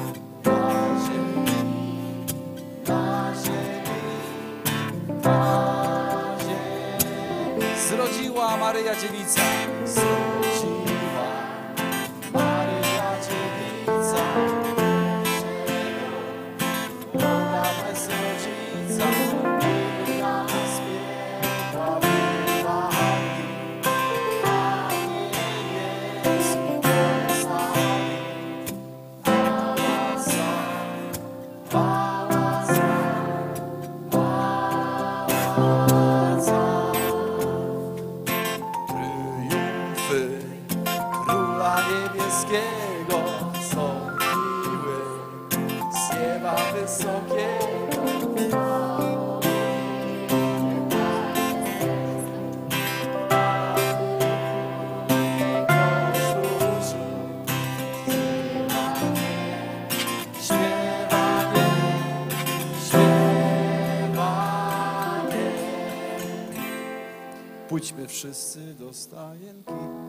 Na ziemi zrodziła Maryja Dziewica, zrodziła Maryja Dziewica, Boga bez rodzica, Maryja zbiegła wywali, a niebieski poznali. Triumfy Króla Niebieskiego sądziły z nieba wysokiego. Śpiewanie, śpiewanie. Pójdźmy wszyscy do stajenki.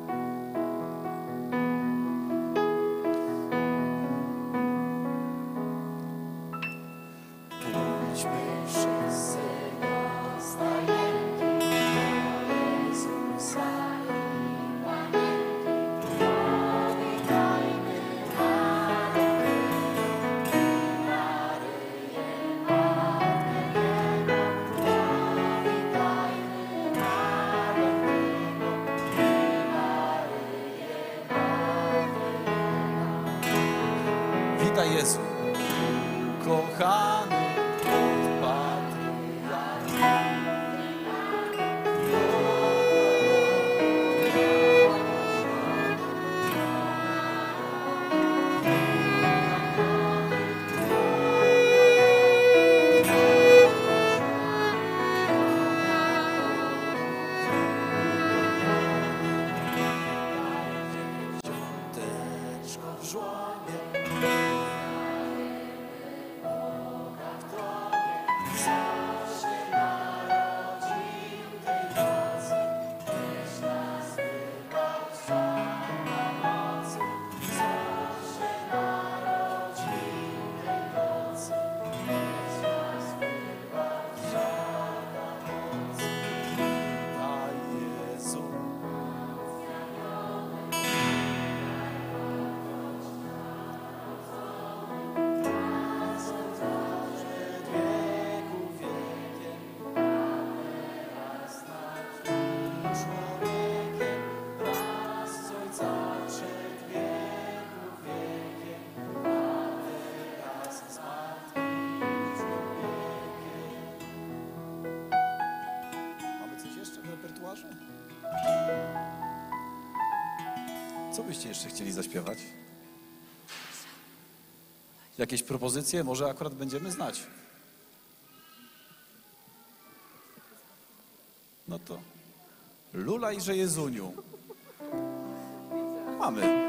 Pójdźmy wszyscy do stajenki. Jezusa i Panienki. Powitajmy Maryję, Maryję, Matkę Jego. Powitajmy Maryję, witaj Jezu, kochany od patriarcha. Dziąteczko w żłobie, co byście jeszcze chcieli zaśpiewać? Jakieś propozycje? Może akurat będziemy znać. No to Lulajże Jezuniu. Mamy.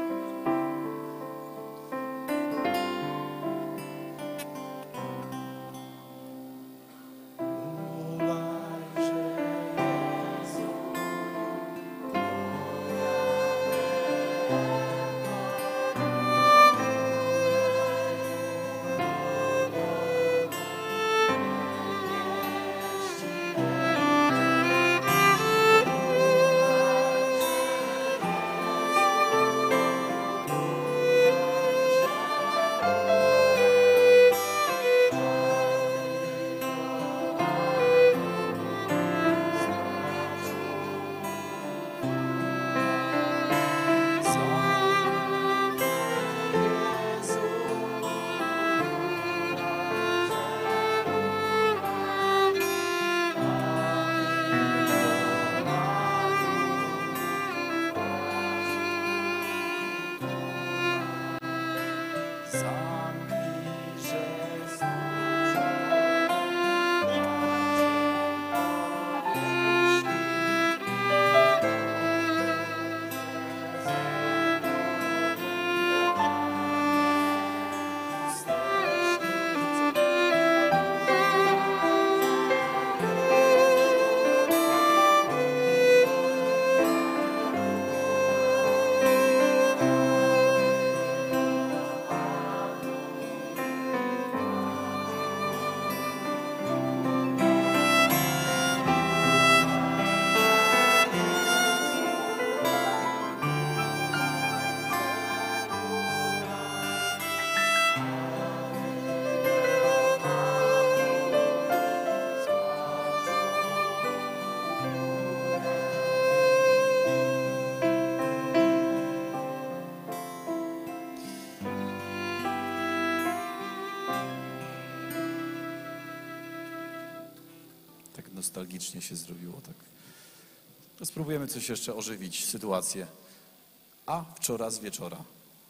nostalgicznie się zrobiło. Tak. To spróbujemy coś jeszcze ożywić, sytuację. A wczoraj z wieczora.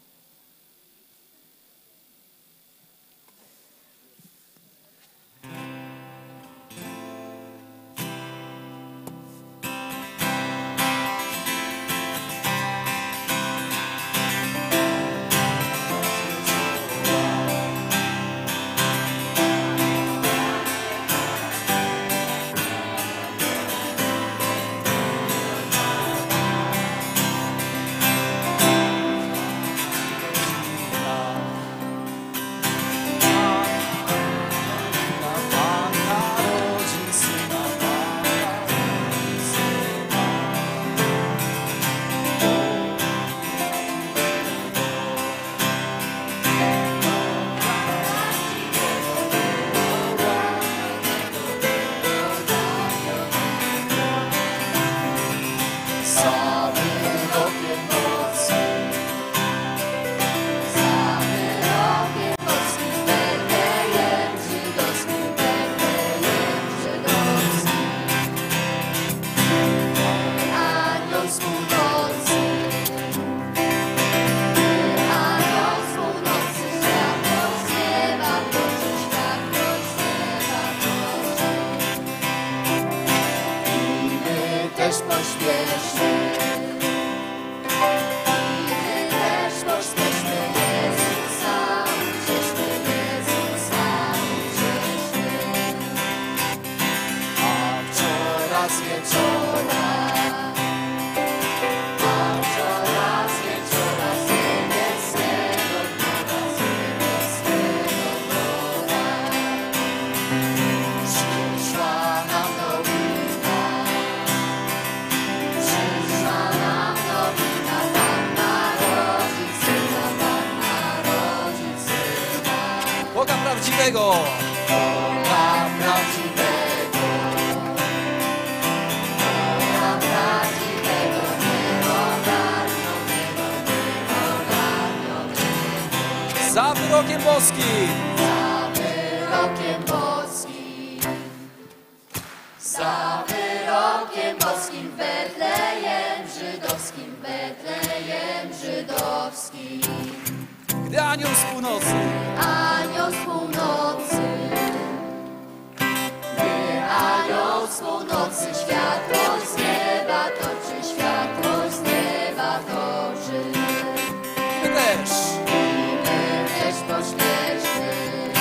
Prawdziwego! Za wyrokiem boskim! Za wyrokiem boskim! Za wyrokiem boskim! Betlejem żydowskim! Betlejem żydowskim! Gdy anioł z północy! Anioł z północy! Gdy anioł z północy światłość z nieba toczy! Światłość z nieba toczy! My też! Pośpieszmy.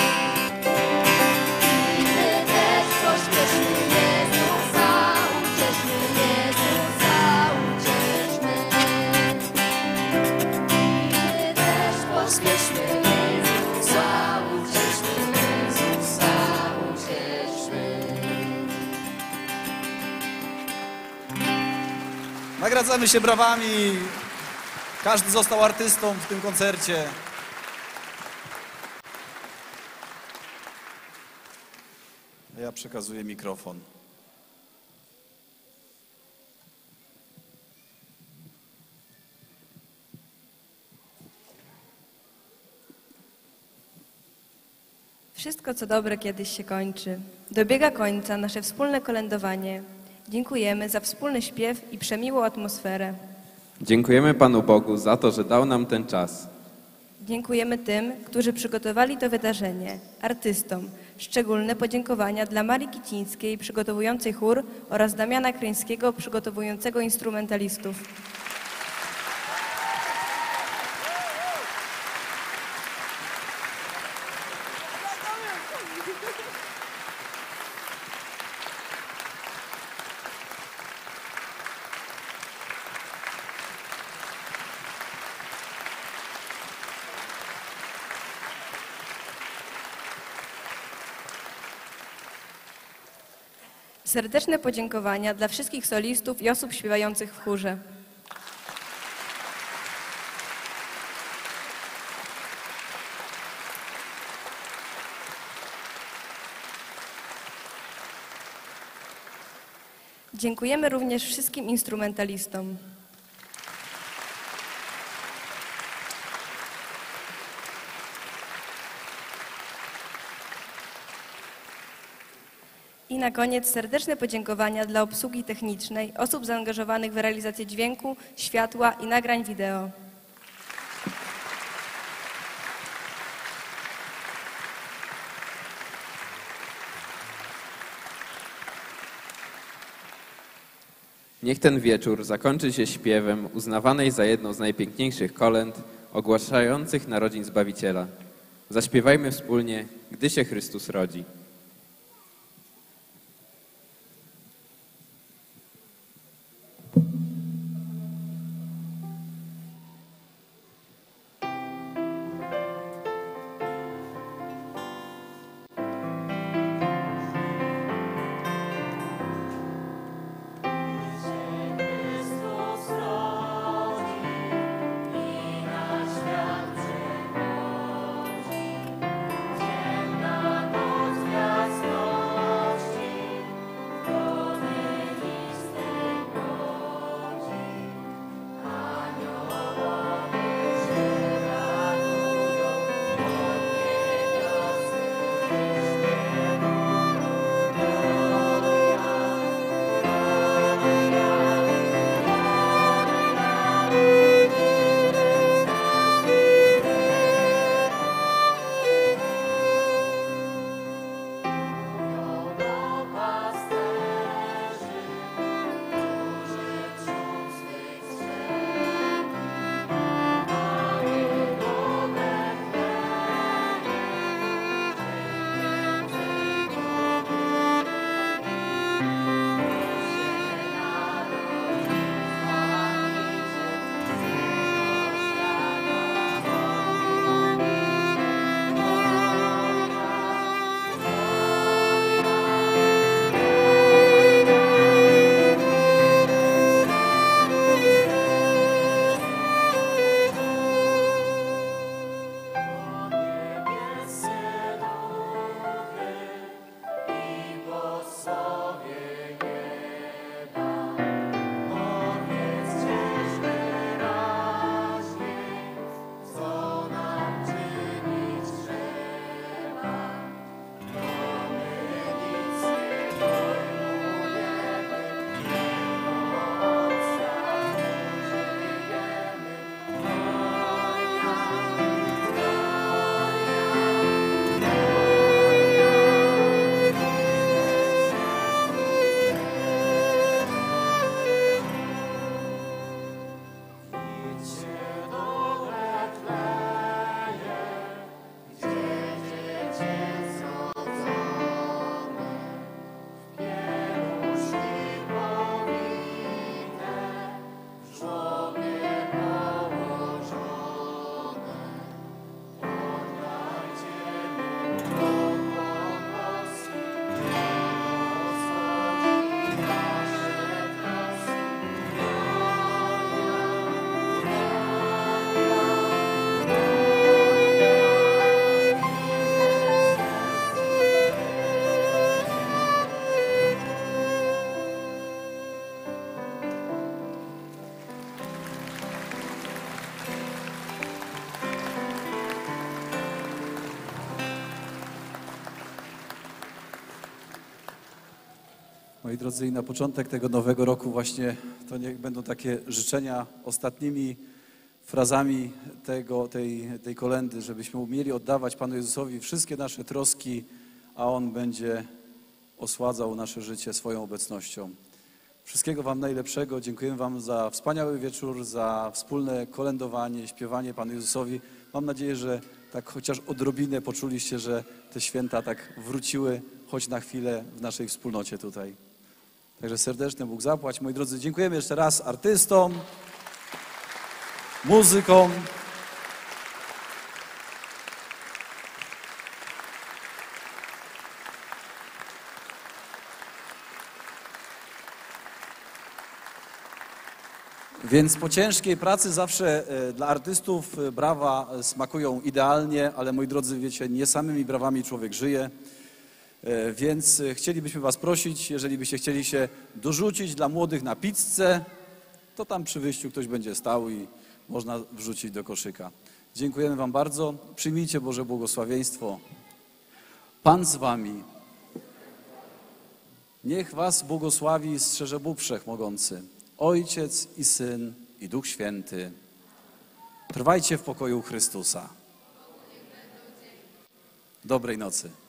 I my też pośpieszmy. Jezusa ucieszmy. Jezusa ucieszmy. I my też pośpieszmy. Jezusa ucieszmy. Jezusa ucieszmy. Nagradzamy się brawami. Każdy został artystą w tym koncercie. Ja przekazuję mikrofon. Wszystko, co dobre, kiedyś się kończy. Dobiega końca nasze wspólne kolędowanie. Dziękujemy za wspólny śpiew i przemiłą atmosferę. Dziękujemy Panu Bogu za to, że dał nam ten czas. Dziękujemy tym, którzy przygotowali to wydarzenie, artystom. Szczególne podziękowania dla Marii Kicińskiej, przygotowującej chór, oraz Damiana Kryńskiego, przygotowującego instrumentalistów. Serdeczne podziękowania dla wszystkich solistów i osób śpiewających w chórze. Dziękujemy również wszystkim instrumentalistom. I na koniec serdeczne podziękowania dla obsługi technicznej, osób zaangażowanych w realizację dźwięku, światła i nagrań wideo. Niech ten wieczór zakończy się śpiewem uznawanej za jedną z najpiękniejszych kolęd ogłaszających narodzin Zbawiciela. Zaśpiewajmy wspólnie, gdy się Chrystus rodzi. Chrystus rodzi i na świat przychodzi. Ciemna noc jasności, promienistej godzi. Aniołowie się radują, od niebiosy śpiewają. Pasterzy, którzy trzą swych strzech, mały do Betlejem, między kobietami się narodził niebieskie duchy i posłowie nieba. Powiedzcie wyraźnie, co nam czynić trzeba. Bo my nic nie pojmujemy, tylko od strachu żyjemy. Idźcie do Betlejem, gdzie dziecię zrodzone, w pieluszki powite, w żłobie położone. Oddajcie mu pogłoski, rozchodzi nasze trasy. Moi drodzy, i na początek tego nowego roku właśnie to niech będą takie życzenia ostatnimi frazami tej kolędy, żebyśmy umieli oddawać Panu Jezusowi wszystkie nasze troski, a On będzie osładzał nasze życie swoją obecnością. Wszystkiego Wam najlepszego. Dziękujemy Wam za wspaniały wieczór, za wspólne kolędowanie, śpiewanie Panu Jezusowi. Mam nadzieję, że tak chociaż odrobinę poczuliście, że te święta tak wróciły choć na chwilę w naszej wspólnocie tutaj. Także serdeczny Bóg zapłać. Moi drodzy, dziękujemy jeszcze raz artystom, muzykom. Więc po ciężkiej pracy zawsze dla artystów brawa smakują idealnie, ale moi drodzy, wiecie, nie samymi brawami człowiek żyje. Więc chcielibyśmy Was prosić, jeżeli byście chcieli się dorzucić dla młodych na pizzę, to tam przy wyjściu ktoś będzie stał i można wrzucić do koszyka. Dziękujemy Wam bardzo. Przyjmijcie Boże błogosławieństwo. Pan z Wami. Niech was błogosławi i strzeże Bóg Wszechmogący, Ojciec i Syn i Duch Święty. Trwajcie w pokoju Chrystusa. Dobrej nocy.